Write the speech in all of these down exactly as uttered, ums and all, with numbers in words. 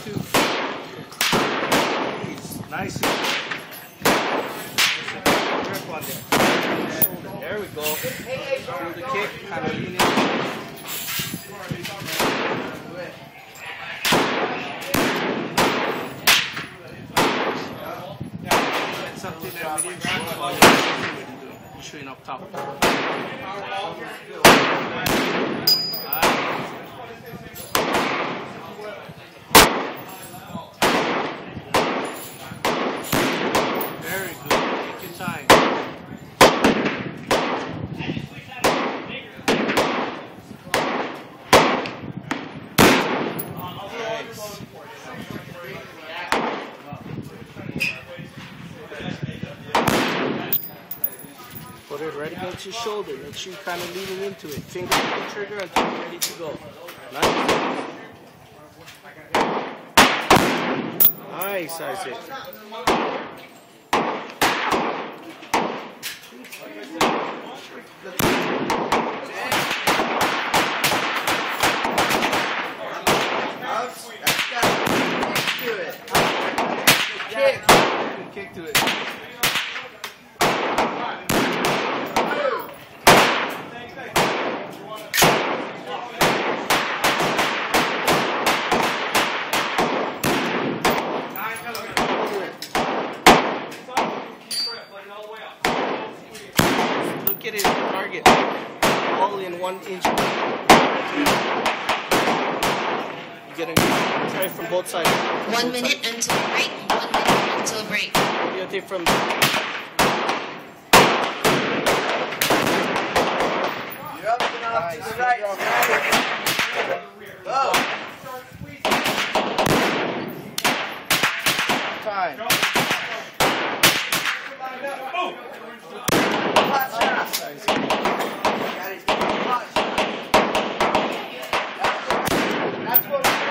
two. Nice. Grip on there. There we go. Through the kick, kind of lean in. That's something that we didn't show about showing up top. Very good. Take your time. Put it right against your shoulder. Make sure you kind of lean into it. Finger on the trigger until you're ready to go. Nice. Nice, Isaac. Kick. Kick to it. Look at his target, all in one inch. You're gonna try from both sides. One minute until break. One minute until break. You're gonna take from. You're up and off to the right. Go. Time. Hot shot. That's what yeah.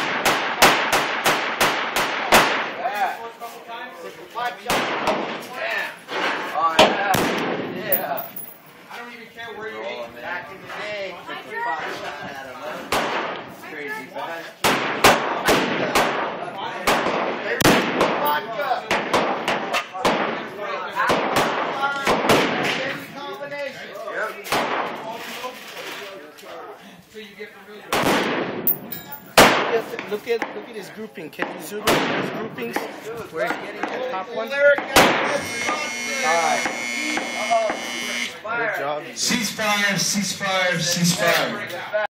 Hot shot. Yeah. Oh, yeah. Yeah. I don't even care where you aim. Back in the day, hot shot at him, huh? Crazy fast. Vodka. Look at look at his grouping. Can you zoom in on his groupings? Where he's getting the top one? Alright. Good job. Ceasefire, ceasefire, ceasefire.